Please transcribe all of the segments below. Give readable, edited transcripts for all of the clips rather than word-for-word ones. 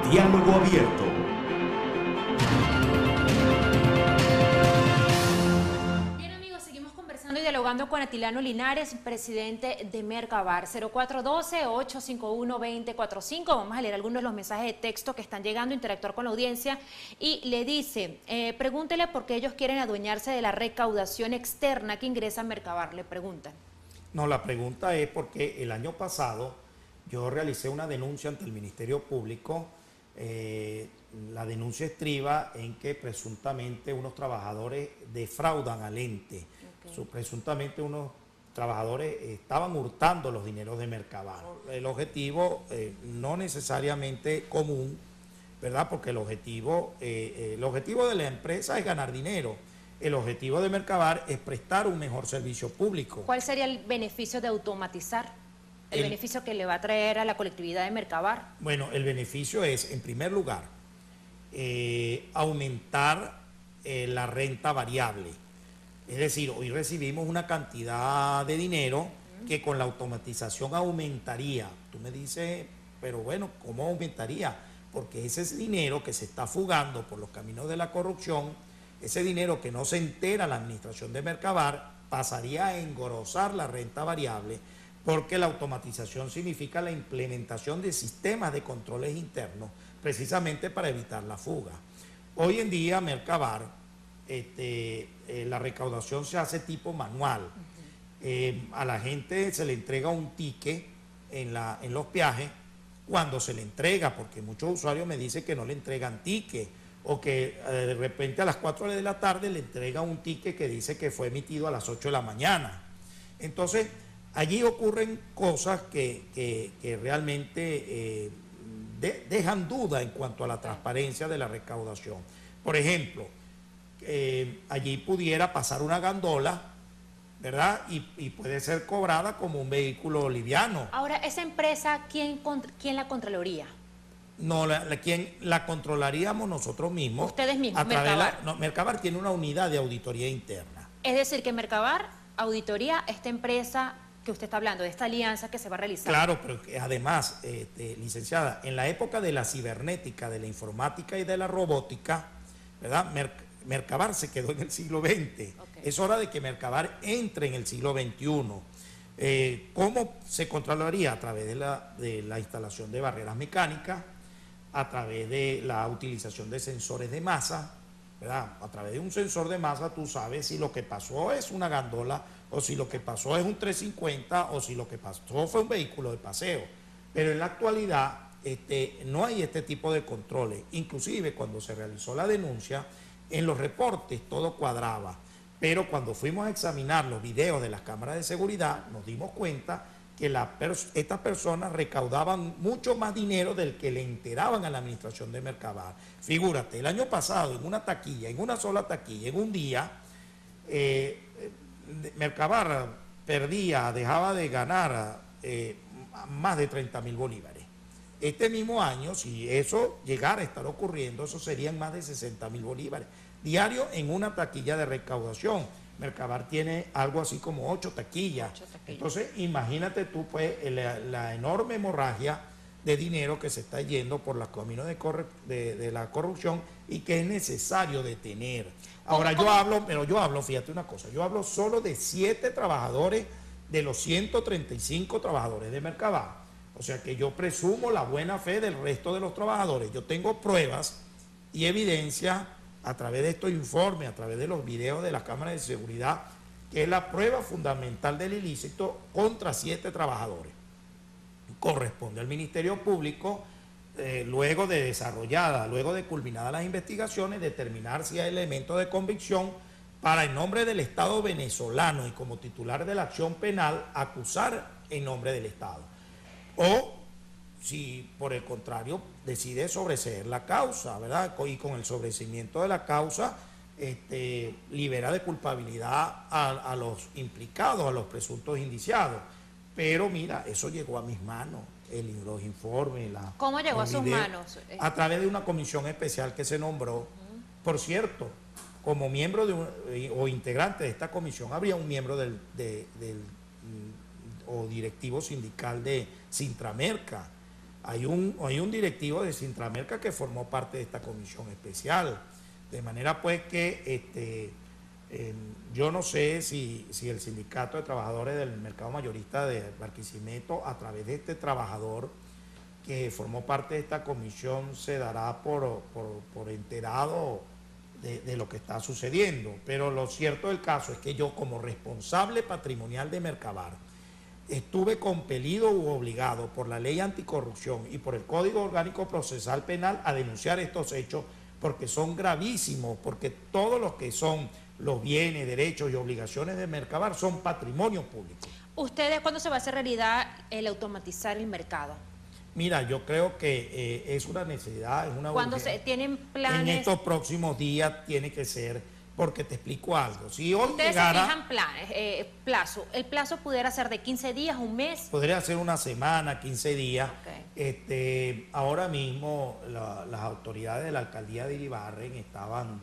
Diálogo Abierto. Bien, amigos, seguimos conversando y dialogando con Atilano Linares, presidente de Mercabar. 0412-851-2045. Vamos a leer algunos de los mensajes de texto que están llegando, interactuar con la audiencia. Y le dice, pregúntele por qué ellos quieren adueñarse de la recaudación externa que ingresa a Mercabar, le preguntan. No, la pregunta es porque el año pasado yo realicé una denuncia ante el Ministerio Público. La denuncia estriba en que presuntamente unos trabajadores defraudan al ente. Okay. Presuntamente unos trabajadores estaban hurtando los dineros de Mercabar. El objetivo no necesariamente común, ¿verdad? Porque el objetivo de la empresa es ganar dinero. El objetivo de Mercabar es prestar un mejor servicio público. ¿Cuál sería el beneficio de automatizar? El beneficio que le va a traer a la colectividad de Mercabar. Bueno, el beneficio es, en primer lugar, aumentar la renta variable. Es decir, hoy recibimos una cantidad de dinero que con la automatización aumentaría. Tú me dices, pero bueno, ¿cómo aumentaría? Porque ese es dinero que se está fugando por los caminos de la corrupción, ese dinero que no se entera la administración de Mercabar, pasaría a engrosar la renta variable, porque la automatización significa la implementación de sistemas de controles internos, precisamente para evitar la fuga. Hoy en día, Mercabar, la recaudación se hace tipo manual. A la gente se le entrega un ticket en los peajes cuando se le entrega, porque muchos usuarios me dicen que no le entregan ticket, o que de repente a las 4 de la tarde le entregan un ticket que dice que fue emitido a las 8 de la mañana. Entonces, allí ocurren cosas que realmente dejan duda en cuanto a la transparencia de la recaudación. Por ejemplo, allí pudiera pasar una gandola, ¿verdad? Y puede ser cobrada como un vehículo liviano. Ahora, ¿esa empresa quién la controlaría? No, quien la controlaríamos nosotros mismos. Ustedes mismos, Mercabar. Mercabar tiene una unidad de auditoría interna. Es decir, que Mercabar auditoría esta empresa que usted está hablando, de esta alianza que se va a realizar. Claro, pero además, licenciada, en la época de la cibernética, de la informática y de la robótica, ¿verdad? Mercabar se quedó en el siglo XX. Okay. Es hora de que Mercabar entre en el siglo XXI. ¿Cómo se controlaría? A través de la instalación de barreras mecánicas, a través de la utilización de sensores de masa, ¿verdad? A través de un sensor de masa tú sabes si lo que pasó es una gandola, o si lo que pasó es un 350, o si lo que pasó fue un vehículo de paseo. Pero en la actualidad no hay este tipo de controles. Inclusive cuando se realizó la denuncia, en los reportes todo cuadraba. Pero cuando fuimos a examinar los videos de las cámaras de seguridad, nos dimos cuenta que estas personas recaudaban mucho más dinero del que le enteraban a la administración de Mercabar. Figúrate, el año pasado en una taquilla, en una sola taquilla, en un día, Mercabar dejaba de ganar más de 30.000 bolívares. Este mismo año, si eso llegara a estar ocurriendo, eso serían más de 60.000 bolívares diario en una taquilla de recaudación. Mercabar tiene algo así como 8 taquillas. Entonces, imagínate tú, pues, la enorme hemorragia de dinero que se está yendo por los caminos de la corrupción y que es necesario detener. Ahora, yo hablo, fíjate una cosa, yo hablo solo de 7 trabajadores de los 135 trabajadores de Mercabar. O sea que yo presumo la buena fe del resto de los trabajadores. Yo tengo pruebas y evidencia a través de estos informes, a través de los videos de las cámaras de seguridad, que es la prueba fundamental del ilícito contra 7 trabajadores. Corresponde al Ministerio Público, luego de culminadas las investigaciones, determinar si hay elementos de convicción para, en nombre del Estado venezolano y como titular de la acción penal, acusar en nombre del Estado. O si por el contrario decide sobreseer la causa, ¿verdad? Y con el sobreseimiento de la causa libera de culpabilidad a los implicados, a los presuntos indiciados. Pero mira, eso llegó a mis manos, los informes. ¿Cómo llegó a sus manos? A través de una comisión especial que se nombró. Por cierto, como miembro o integrante de esta comisión, habría un miembro o directivo sindical de Sintramerca. hay un directivo de Sintramerca que formó parte de esta comisión especial. De manera pues que yo no sé si el Sindicato de Trabajadores del Mercado Mayorista de Barquisimeto, a través de este trabajador que formó parte de esta comisión, se dará por enterado de lo que está sucediendo. Pero lo cierto del caso es que yo, como responsable patrimonial de Mercabar, estuve compelido u obligado por la ley anticorrupción y por el Código Orgánico Procesal Penal a denunciar estos hechos, porque son gravísimos, porque todos los que son los bienes, derechos y obligaciones de Mercabar son patrimonio público. ¿Ustedes cuándo se va a hacer realidad el automatizar el mercado? Mira, yo creo que es una necesidad, es una ¿Cuándo urgencia. se tienen planes? En estos próximos días tiene que ser, porque te explico algo. Si hoy ustedes llegara, se fijan planes, plazo. ¿El plazo pudiera ser de 15 días, un mes? podría ser una semana, 15 días. Okay. Ahora mismo las autoridades de la alcaldía de Iribarren estaban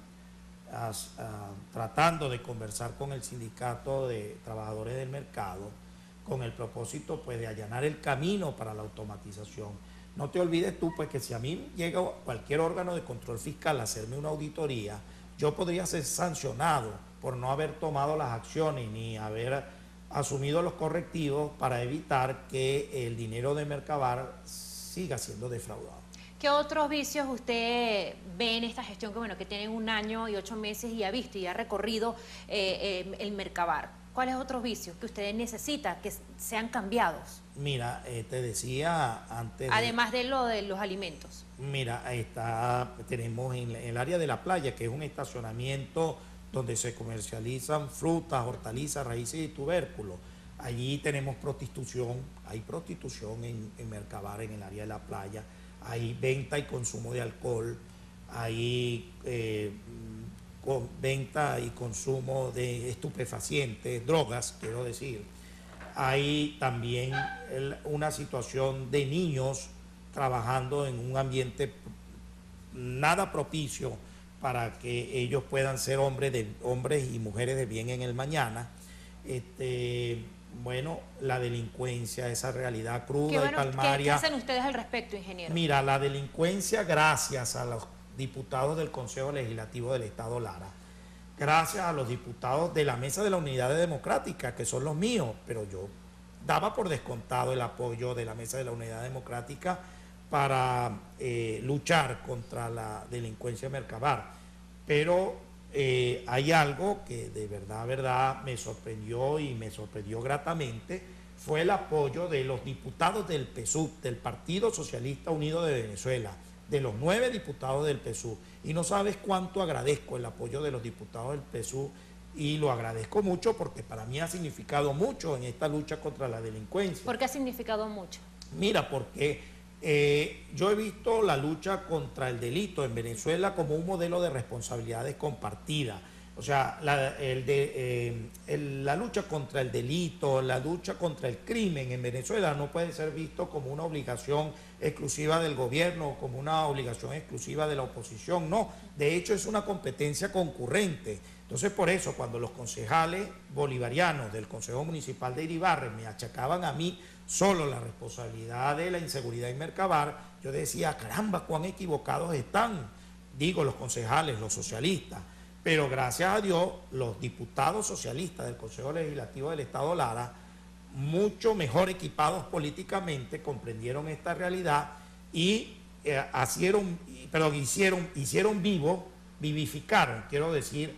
tratando de conversar con el sindicato de trabajadores del mercado con el propósito pues de allanar el camino para la automatización. No te olvides tú pues que si a mí llega cualquier órgano de control fiscal a hacerme una auditoría, yo podría ser sancionado por no haber tomado las acciones ni haber asumido los correctivos para evitar que el dinero de Mercabar siga siendo defraudado. ¿Qué otros vicios usted ve en esta gestión que, bueno, que tienen 1 año y 8 meses y ha visto y ha recorrido el Mercabar? ¿Cuáles otros vicios que ustedes necesitan que sean cambiados? Mira, te decía antes... Además de lo de los alimentos. Mira, tenemos en el área de la playa, que es un estacionamiento donde se comercializan frutas, hortalizas, raíces y tubérculos. Allí tenemos prostitución, hay prostitución en Mercabar, en el área de la playa. Hay venta y consumo de alcohol, hay venta y consumo de estupefacientes, drogas, quiero decir. Hay también una situación de niños trabajando en un ambiente nada propicio para que ellos puedan ser hombres y mujeres de bien en el mañana. Bueno, la delincuencia, esa realidad cruda y palmaria. ¿Qué hacen ustedes al respecto, ingeniero? Mira, la delincuencia, gracias a los diputados del Consejo Legislativo del Estado Lara, gracias a los diputados de la Mesa de la Unidad Democrática, que son los míos, pero yo daba por descontado el apoyo de la Mesa de la Unidad Democrática para luchar contra la delincuencia en Mercabar. Pero hay algo que de verdad me sorprendió y me sorprendió gratamente, fue el apoyo de los diputados del PSUV, del Partido Socialista Unido de Venezuela, de los 9 diputados del PSUV. Y no sabes cuánto agradezco el apoyo de los diputados del PSUV, y lo agradezco mucho porque para mí ha significado mucho en esta lucha contra la delincuencia. ¿Por qué ha significado mucho? Mira, porque yo he visto la lucha contra el delito en Venezuela como un modelo de responsabilidades compartidas. O sea, la lucha contra el delito, la lucha contra el crimen en Venezuela no puede ser visto como una obligación exclusiva del gobierno o como una obligación exclusiva de la oposición. No, de hecho es una competencia concurrente. Entonces, por eso, cuando los concejales bolivarianos del Consejo Municipal de Iribarren me achacaban a mí solo la responsabilidad de la inseguridad en Mercabar, yo decía, caramba, cuán equivocados están, digo, los concejales, los socialistas. Pero gracias a Dios, los diputados socialistas del Consejo Legislativo del Estado Lara, mucho mejor equipados políticamente, comprendieron esta realidad y hicieron vivificaron, quiero decir,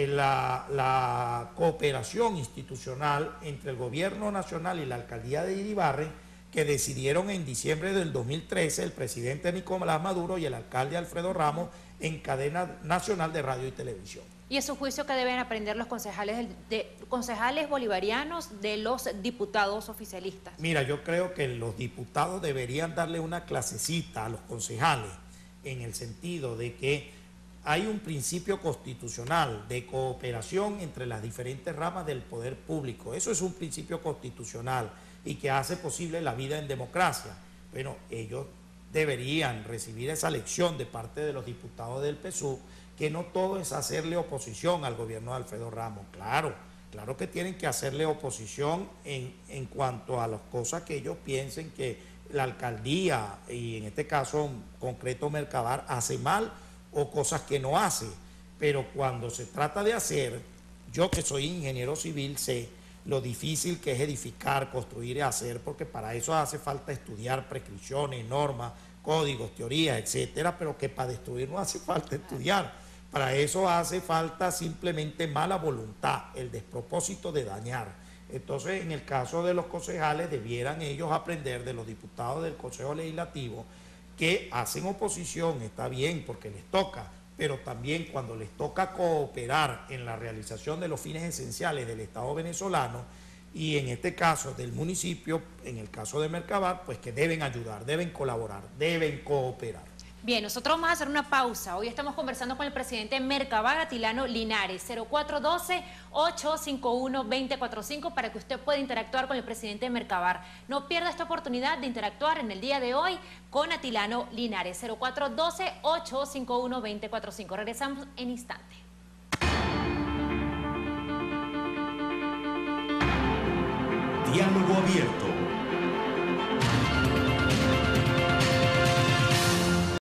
la cooperación institucional entre el gobierno nacional y la alcaldía de Iribarren, que decidieron en diciembre del 2013 el presidente Nicolás Maduro y el alcalde Alfredo Ramos en cadena nacional de radio y televisión. ¿Y es su juicio que deben aprender los concejales bolivarianos de los diputados oficialistas? Mira, yo creo que los diputados deberían darle una clasecita a los concejales, en el sentido de que hay un principio constitucional de cooperación entre las diferentes ramas del poder público. Eso es un principio constitucional y que hace posible la vida en democracia. Bueno, ellos deberían recibir esa lección de parte de los diputados del PSUV, que no todo es hacerle oposición al gobierno de Alfredo Ramos. Claro que tienen que hacerle oposición en cuanto a las cosas que ellos piensen que la alcaldía, y en este caso en concreto Mercabar, hace mal o cosas que no hace. Pero cuando se trata de hacer, yo que soy ingeniero civil sé lo difícil que es edificar, construir y hacer, porque para eso hace falta estudiar prescripciones, normas, códigos, teorías, etcétera, pero que para destruir no hace falta estudiar. Para eso hace falta simplemente mala voluntad, el despropósito de dañar. Entonces, en el caso de los concejales, debieran ellos aprender de los diputados del Consejo Legislativo que hacen oposición, está bien, porque les toca, pero también cuando les toca cooperar en la realización de los fines esenciales del Estado venezolano, y en este caso del municipio, en el caso de Mercabar, pues que deben ayudar, deben colaborar, deben cooperar. Bien, nosotros vamos a hacer una pausa. Hoy estamos conversando con el presidente Mercabar, Atilano Linares, 0412-851-2045, para que usted pueda interactuar con el presidente Mercabar. No pierda esta oportunidad de interactuar en el día de hoy con Atilano Linares, 0412-851-2045. Regresamos en instante. Diálogo abierto.